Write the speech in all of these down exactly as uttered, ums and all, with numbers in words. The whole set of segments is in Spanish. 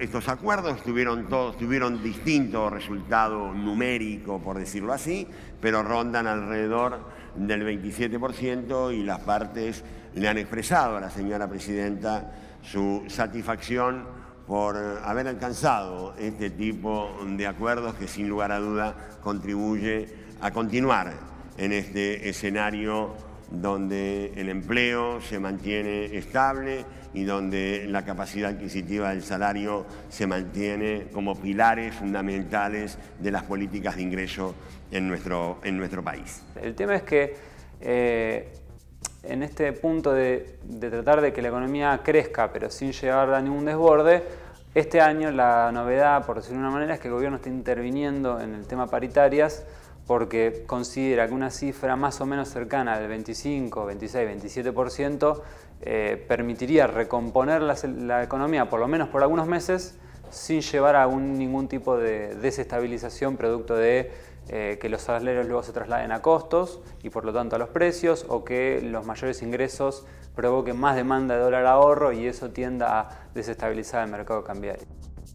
estos acuerdos tuvieron, todos, tuvieron distinto resultado numérico, por decirlo así, pero rondan alrededor del veintisiete por ciento y las partes le han expresado a la señora presidenta su satisfacción por haber alcanzado este tipo de acuerdos que sin lugar a duda contribuye a continuar en este escenario donde el empleo se mantiene estable y donde la capacidad adquisitiva del salario se mantiene como pilares fundamentales de las políticas de ingreso en nuestro, en nuestro país. El tema es que eh, en este punto de, de tratar de que la economía crezca pero sin llevar a ningún desborde, este año la novedad, por decirlo de una manera, es que el gobierno está interviniendo en el tema paritarias porque considera que una cifra más o menos cercana al veinticinco, veintiséis, veintisiete por ciento eh, permitiría recomponer la, la economía por lo menos por algunos meses sin llevar a un, ningún tipo de desestabilización producto de eh, que los salarios luego se trasladen a costos y por lo tanto a los precios, o que los mayores ingresos provoquen más demanda de dólar ahorro y eso tienda a desestabilizar el mercado cambiario.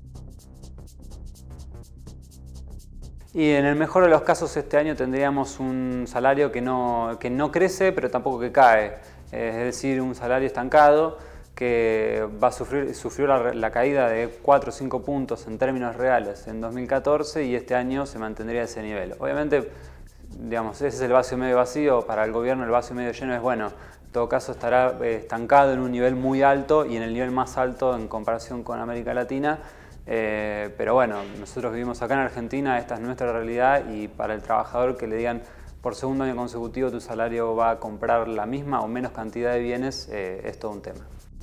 Y en el mejor de los casos este año tendríamos un salario que no, que no crece pero tampoco que cae, es decir, un salario estancado que va a sufrir, sufrió la, la caída de cuatro o cinco puntos en términos reales en dos mil catorce y este año se mantendría ese nivel. Obviamente, digamos, ese es el vaso medio vacío, para el gobierno el vaso medio lleno es bueno, en todo caso estará estancado en un nivel muy alto y en el nivel más alto en comparación con América Latina. Eh, pero bueno, nosotros vivimos acá en Argentina, esta es nuestra realidad y para el trabajador que le digan por segundo año consecutivo tu salario va a comprar la misma o menos cantidad de bienes, eh, es todo un tema.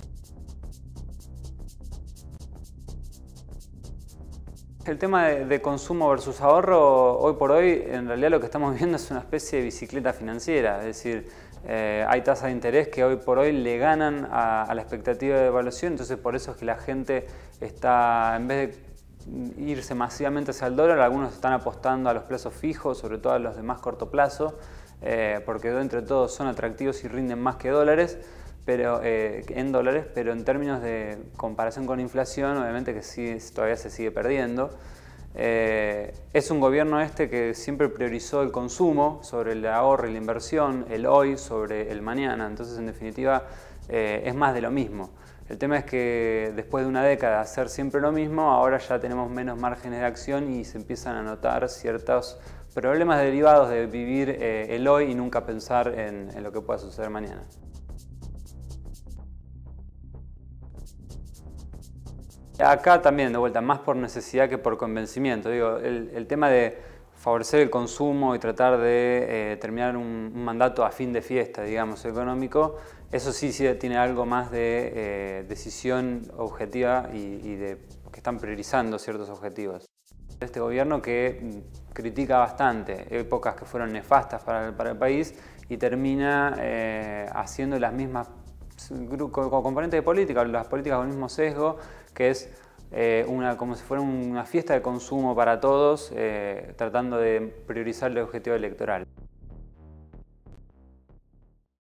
El tema de, de consumo versus ahorro, hoy por hoy en realidad lo que estamos viendo es una especie de bicicleta financiera, es decir, eh, hay tasas de interés que hoy por hoy le ganan a, a la expectativa de evaluación, entonces por eso es que la gente está, en vez de irse masivamente hacia el dólar, algunos están apostando a los plazos fijos, sobre todo a los de más corto plazo, eh, porque entre todos son atractivos y rinden más que dólares, pero eh, en dólares, pero en términos de comparación con inflación, obviamente que sí, todavía se sigue perdiendo. Eh, es un gobierno este que siempre priorizó el consumo sobre el ahorro y la inversión, el hoy sobre el mañana, entonces en definitiva eh, es más de lo mismo. El tema es que después de una década de hacer siempre lo mismo, ahora ya tenemos menos márgenes de acción y se empiezan a notar ciertos problemas derivados de vivir eh, el hoy y nunca pensar en, en lo que pueda suceder mañana. Acá también, de vuelta, más por necesidad que por convencimiento. Digo, el, el tema de favorecer el consumo y tratar de eh, terminar un, un mandato a fin de fiesta, digamos, económico, eso sí, sí tiene algo más de eh, decisión objetiva y, y de que están priorizando ciertos objetivos. Este gobierno que critica bastante épocas que fueron nefastas para el, para el país y termina eh, haciendo las mismas componentes de política, las políticas con el mismo sesgo, que es eh, una, como si fuera una fiesta de consumo para todos, eh, tratando de priorizar el objetivo electoral.